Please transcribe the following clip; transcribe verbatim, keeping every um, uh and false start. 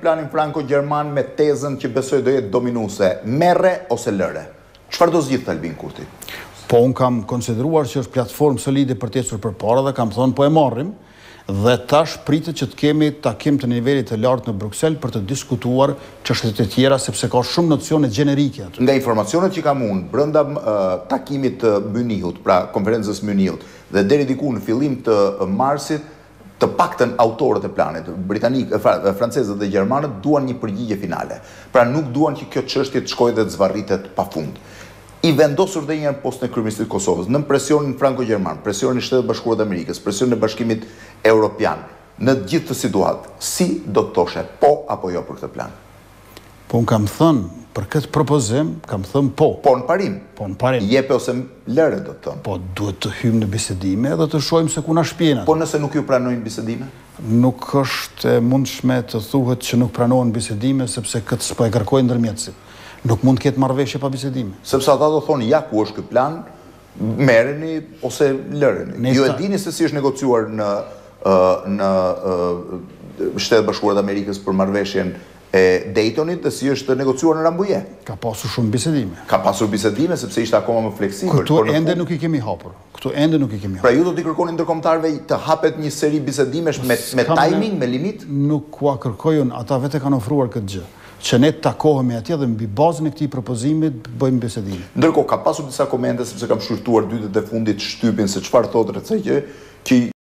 planin franko-gjerman me tezën që besoj do jetë dominuese, merre ose lëre. Çfarë do zgjidhte Albin Kurti? Po unë kam konsideruar që është platformë solide për të ecur përpara dhe kam thonë po e marrim dhe tash pritet që të kemi takim të nivelit të lartë në Bruksel për të diskutuar çështjet e tjera sepse ka shumë nocione gjenerike aty. Nga informacionet që kam unë brenda uh, takimit të Mynihut, pra konferencës Mynihut, dhe deri diku në fillim të marsit, të paktën autorët e planit, britanik, francezët dhe gjermanët duan një përgjigje finale. Pra nuk duan që kjo çështje të shkojë dhe të zvarritet pafund. I vendosur dhe njërë post në kryeministrit të Kosovës, në presionin franko-gjerman, presionin e Shtetet Bashkuara të Amerikës, presionin e Bashkimit Evropian, në gjithë të situatë, si do të thoshe po apo jo për këtë plan? Po unë kam thënë, për këtë propozim, kam thënë po. Po në parim? Po në parim. Jepe ose lëre do të thënë? Po duhet të hymë në bisedime dhe të shojmë se ku na shpjena. Po nëse nuk ju pranojnë bisedime? Nuk është e mundshme të thuhet që nuk pranohen bisedime, sepse këtë s'po e kërkojnë ndërmjetësit. Nuk mund të ketë marrëveshje pa bisedime. Sepse ata do thonë, ja ku është ky plan, merreni ose lëreni. Ju e dini se si është negociuar në në Shtetet Bashkuara të Amerikës për marrëveshjen e Daytonit dhe si është negociuar në Rambuje. Ka pasur shumë bisedime. Ka pasur bisedime sepse ishte akoma më fleksibël. Këtu ende nuk i kemi hapur. Këtu ende nuk i kemi hapur. Pra ju do t'i kërkoni ndërkombëtarëve të hapet një seri bisedimesh me me timing, me limit? Nuk kua kërkojun, ata vetë kanë ofruar këtë gjë. Që ne takohemi atje dhe mbi bazën e këtij propozimit bëjmë bisedime. Ndërkohë ka pasur disa komente sepse kam shkurtuar dytët e fundit shtypin se çfarë thotë Recaqi, që